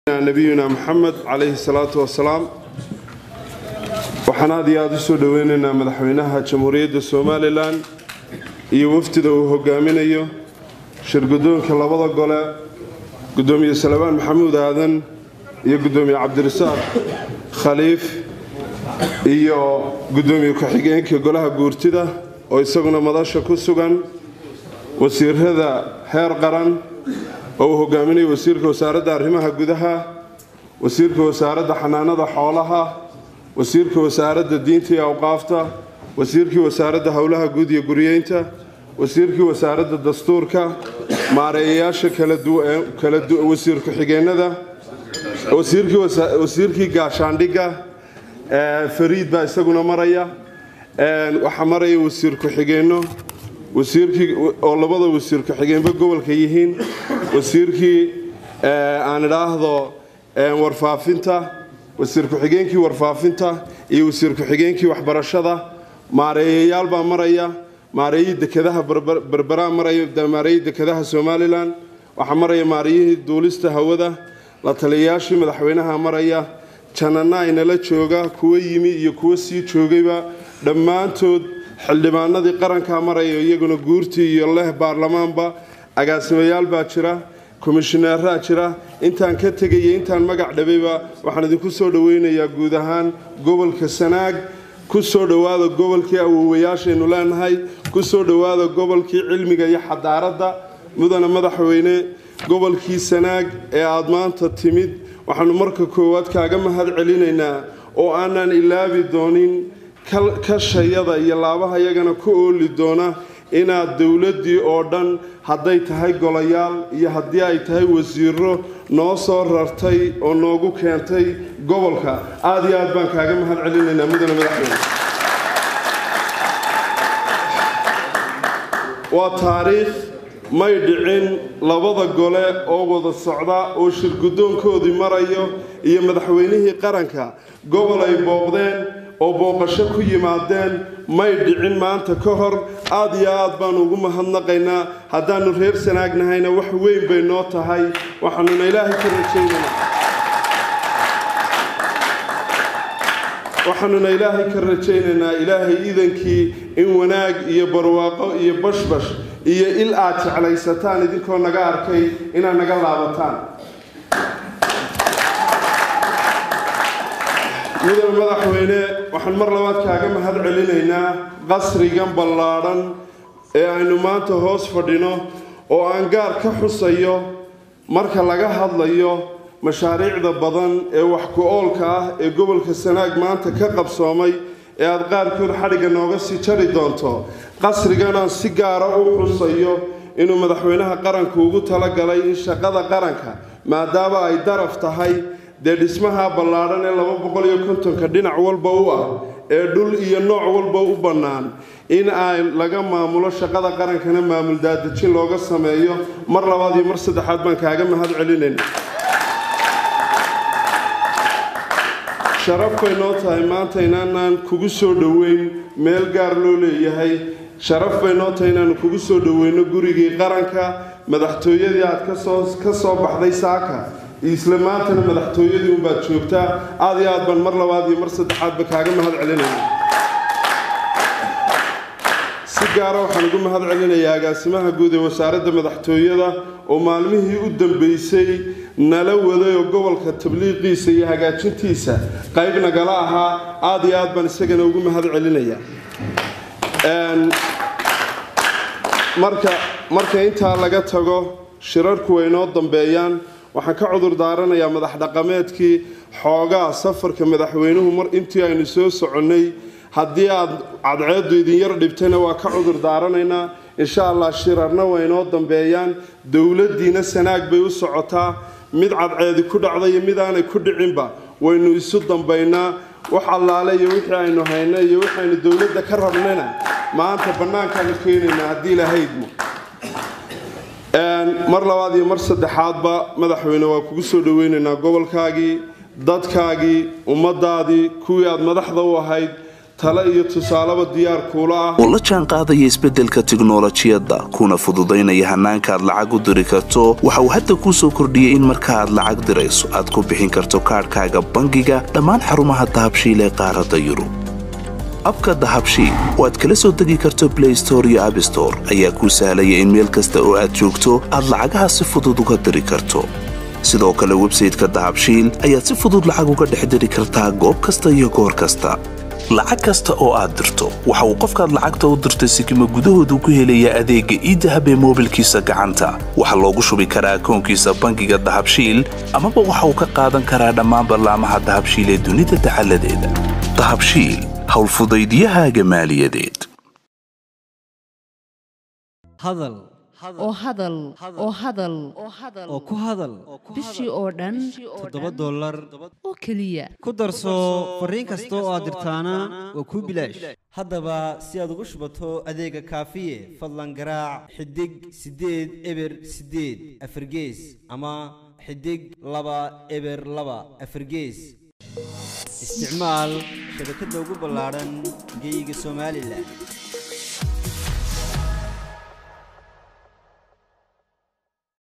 نبينا محمد عليه الصلاة والسلام وحنا دياد سو دويننا مدحوينها جمهورية الصوماليلان iyo wafdida uu hogaaminayo shirgudoonka labada gole gudoomiye Salmaan Maxamuud Aadan iyo gudoomiye Cabdirasaaq Khaliif iyo gudoomiye ku-xigeenka golaha guurtida oo isaguna madasha ku sugan wasiirada heer qaran oo hogaaminayo wasiirka wasaaradda arrimaha gudaha wasiirka wasaaradda xanaanada xoolaha wasiirka wasaaradda diinta iyo awqaafta wasiirka wasaaradda hawlaha guud iyo guriyeynta wasiirka wasaaradda dastuurka maareeyaasha kala duwan wasiirka xigeenada wasiirkii gaashaandhiga Fariid baa isaguna maraya waxa maraya wasiirka xigeeno wasiirkii oo labada wasiirka xigeenba gobolka yihiin wasiirkii aan ilaahdo warfaafinta wasiirka xigeenkii warfaafinta iyo wasiirka xigeenkii waxbarashada maareeyayaal baa maraya maareeyay dekedaha berbera maraya maareeyay dekedaha Soomaaliland waxa maraya maareeyay duulista hawada la taliyayaashii madaxweynaha maraya janana inala jooga kuwa yimi iyo kuwa sii joogayba dhammaantood xildhibaanadii qaranka maraya iyaguna guurtii iyo leh baarlamaanba agaasimayaal baa jira komishineeraa jira intaan ka tagay intaan magac dhabayba waxaan idinku soo dhaweynayaa guud ahaan gobolka Sanaag ku soo dhawaada gobolkii awoowayaasheenu leenahay ku soo dhawaada gobolkii cilmiga iyo xadaaradda mudana madaxweyne gobolkii Sanaag ee aad maanta timid waxaanu marka koowaad kaaga mahad celinaynaa oo aanan ilaabi doonin kashayada iyo laabaha iyagana ku ooli doona inaad dawladii oo dhan haday tahay golayaal iyo hadii ay tahay wasiiro noo soo rartay oo noogu keentay gobolka aad iyo aad baan kaaga mahad celinaynaa mudane madaxweyne waa taariikh may dhicin labada gole oo wada socda oo shirgudoonkoodii marayo iyo madaxweynihii qaranka gobol ay booqdeen oo booqasho ku yimaadeen may dhicin maanta ka hor aad iyo aad baan ugu mahadnaqaynaa haddaanu reer Sanaagnahayna wax weyn bay noo tahay waxaanu Ilaahay ka rajaynaynaa Ilaahay idankii in wanaag iyo barwaaqo iyo bashbash iyo il aad jeclaysataan idinkoo naga arkay inaan naga laabataan mudane madaxweyne waxaan mar labaad kaaga mahad celinaynaa qasrigan ballaaran ee aynu maanta hoos fadhino oo aan gaar ka xusayo marka laga hadlayo mashaariicda badan ee wax ku oolka ah ee gobolka Sanaag maanta ka qabsoomay ee aad qaarkood xariga nooga sii jari doonto qasrigan aan si gaar ah u xusayo inuu madaxweynaha qaranku ugu tala galay in shaqada qaranka maadaama ay daraf tahay dhismaha ballaaran ee 250 dhinac walba u ah ee dhul iyo nooc walba u bannaan in ay laga maamulo shaqada qarankana maamul daadajin looga sameeyo mar labaad iyo mar saddexaad baan kaaga mahad celinaynaa sharaf bay noo tahay maanta inaan kugu soo dhaweyn meel gaar loo leeyahay sharaf bay noo tahay inaan kugu soo dhaweyno gurigii qaranka madaxtooyadii aad ka soo baxday saaka isla maantana madaxtooyadii baad joogtaa aad iyo aad baan mar labaad iyo mar saddexaad ba kaaga mahad celinaynaa si gaar ah waxaan ugu mahad celinayaa agaasimaha guud ee wasaaradda madaxtooyada oo maalmihii u dambeysay nala waday oo gobolka tabliiqiisa iyo hagaajintiisa qayb nagala ahaa aad iyo aad baan isagana ugu mahad celinayaa marka intaa laga tago shirarku way noo dambeeyaan waxaan ka cudur daaranayaa madax dhaqameedkii xoogaa safarka madaxweynuhu mar intii aynu soo soconnay haddii aad cadceedu idin yar dhibtayna waa ka cudur daaranaynaa insha Allah shirarna way noo dambeeyaan dawladdiina Sanaag bay u socotaa mid cadceedi ku dhacday iyo mid aanay ku dhicinba waynu isu dambeynaa wax allaale iyo wixii aynu haynay iyo waxaynu dawladda ka rabnayna maanta banaankaan keenaynaa haddii Ilaahaydu mar labaad iyo mar saddexaadba madaxweyne waa kugu soo dhaweynaynaa gobolkaagii dadkaagii ummadaadii kuwii aad madaxda u ahayd talo iyo tusaalaba diyaar kuula ah oo la jaan qaadaya isbeddelka tiknoolajiyadda kuna fududaynaya hannaanka aad lacag u diri karto waxa uu hadda kuu soo kordhiyey in marka aad lacag dirayso aad ku bixin karto kaadhkaaga bangiga dhammaan xarumaha dahabshiil ee qaaradda yurub abka dahabshiil oo aad kala soo degi karto Play Store iyo App Store ayaa kuu sahlaya in meel kasta oo aad joogto aad lacagaha si fudud uga diri karto sidoo kale website-ka dahabshiil ayaad si fudud lacag uga dhex diri kartaa goob kasta iyo goor kasta lacag kasta oo aad dirto waxa uu qofkaad lacagta u dirtay sikimo gudahoodu ku helayaa adeegga e-dahab ee moobilkiisa gacanta waxa loogu shubi karaa akoonkiisa bangiga dahabshiil amaba waxa uu ka qaadan karaa dhammaan barnaamijyada dahabshiil ee dunida taxalladeeda dahabshiil howlfudaydyahaaga maaliyadeed hadal oo ku hadal bishii oo dhan $7 oo keliya ku darso fariin kasta oo aad dirtaana waa kuu bilaash haddaba si aad ugu shubato adeega kaafiye fadlan garaac xidig 8 eber 8 afargees ama xidig 2 eber 2 afargees isticmaal shabakadda ugu ballaaran geyga Soomaaliland